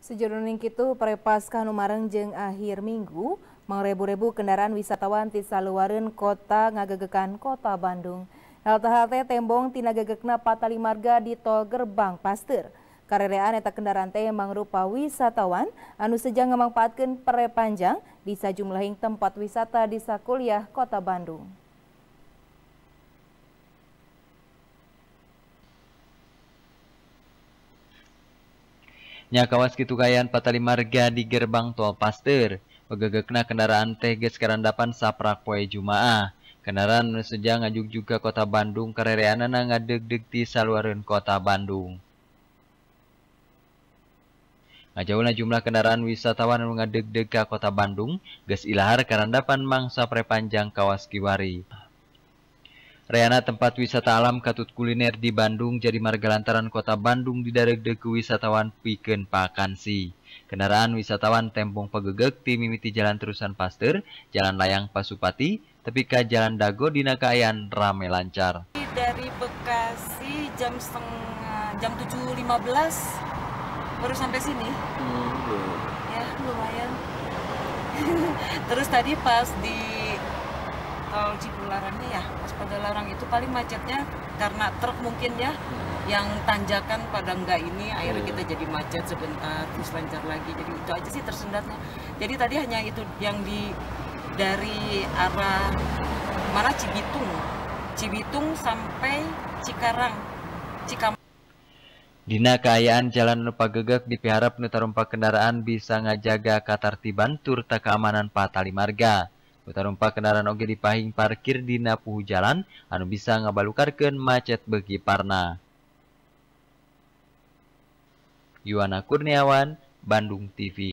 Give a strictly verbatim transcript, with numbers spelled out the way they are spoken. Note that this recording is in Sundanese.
Sejroning kitu perepas ka Numareng jeung akhir minggu, mangrebu-rebu kendaraan wisatawan ti saluareun kota ngagegekan kota Bandung. Halte-halte tembong tina gagegna patali marga di tol Gerbang Pasteur. Karerean eta kendaraan teh mangrupa wisatawan anu sejang ngamangpaatkeun perepanjang di sajumlahing tempat wisata di sakuliah kota Bandung. Nya kawas kitu kayan patali marga di gerbang tol Pasteur. Pegegekna kendaraan teh geus karandapan saprak poe Jumaah. Kendaraan nu sejang ngajug juga kota Bandung karereanana ngadegdeg ti saluareun kota Bandung. Ngajauhna jumlah kendaraan wisatawan anu ngadegdeg ka kota Bandung geus ilahar karandapan mangsa prepanjang kawas kiwari. Reana tempat wisata alam katut kuliner di Bandung jadi marga lantaran kota Bandung didaregdeg ku wisatawan pikeun vakansi. Kendaraan wisatawan tembong pegegeg ti mimiti jalan terusan Pasteur, jalan layang Pasupati, tepi ka jalan Dago dina kaayaan rame lancar. Dari Bekasi jam setengah jam tujuh lima belas baru sampai sini. Hmm. Ya lumayan. Terus tadi pas di tol Cipularannya ya, pas pada larang itu paling macetnya karena truk mungkin ya, yang tanjakan pada enggak ini, akhirnya kita jadi macet sebentar, terus lancar lagi, jadi itu aja sih tersendatnya. Jadi tadi hanya itu yang di dari arah mana Cibitung, Cibitung sampai Cikarang, Cikampek. Dina kaayaan jalan nu pagegeg dipiharap nu tarumpa kendaraan bisa ngajaga katartiban turta keamanan patali marga. Tarumpa kendaraan oge dipahing parkir dina puhu jalan anu bisa ngabalukarkeun macet beuki parna. Yuwana Kurniawan, Bandung T V.